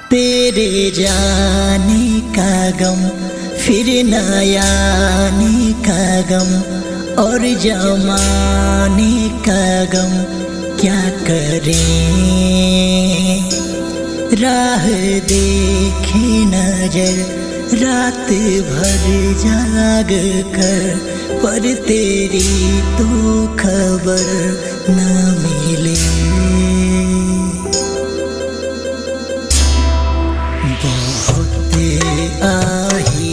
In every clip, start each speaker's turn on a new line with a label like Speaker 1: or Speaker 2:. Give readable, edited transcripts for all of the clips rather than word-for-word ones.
Speaker 1: तेरे जाने का गम, फिर न आने का गम, और जमाने का गम क्या करें। राह देखे नजर रात भर जाग कर, पर तेरी तो खबर न मिले। बहुत आई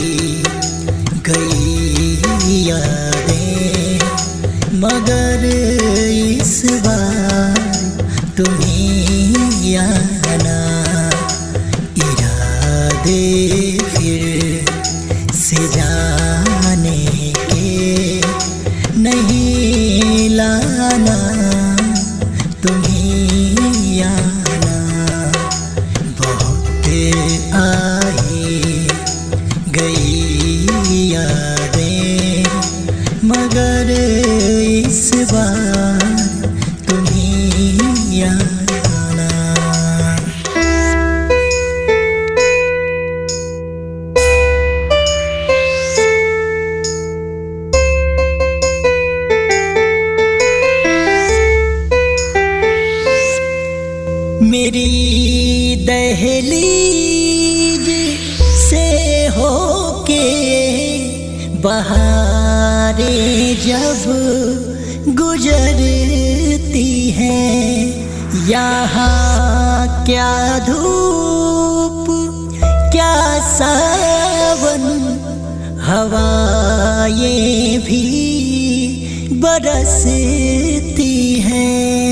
Speaker 1: गई यादें, मगर इस बार तुम्हें आना। इरादे फिर से जाने के नहीं लाना, तुम्हें आना। बहुत आई गई यादें, मगर इस बार तुम्हें आना। मेरी दहलीज से होके बहारें जब गुजरती हैं, यहाँ क्या धूप क्या सावन, हवाएं भी बरसती हैं।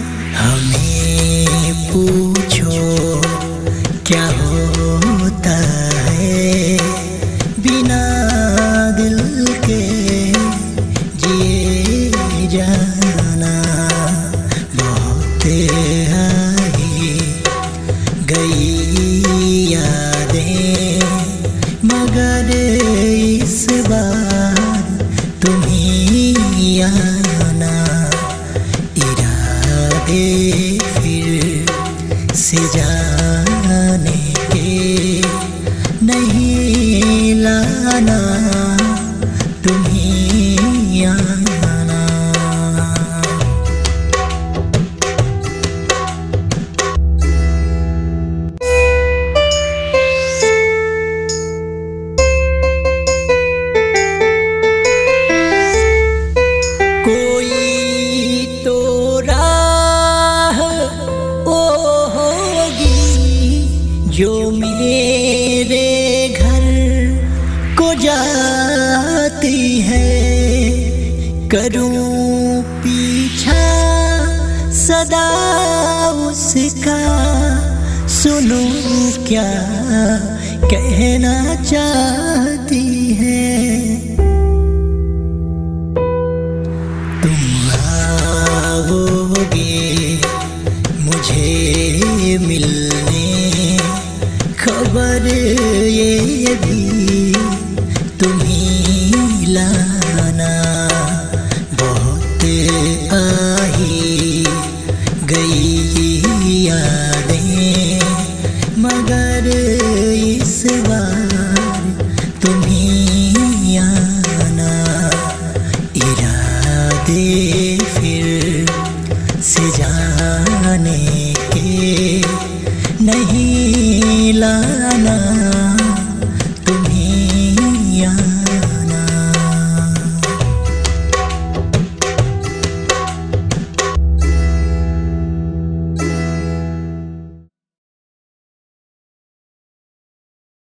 Speaker 1: हमें पूछो क्या होता है बिना दिल के जिए जाना। बहुत आई गई यादें, मगर इस बार तुम्हें आना। इरादे फिर से जाने के नहीं लाना, तुम्हें आना। कोई तो राह ओ होगी जो मेरे घर को जाती है। करूं पीछा सदा उसका, सुनूं क्या कहना चाहती है। तुम आओगे मुझे मिलने, खबर ये भी तुम्हें लाना। बहुत आई गई यादें, मगर इस बार तुम्हें आना। इरादे फिर से जाने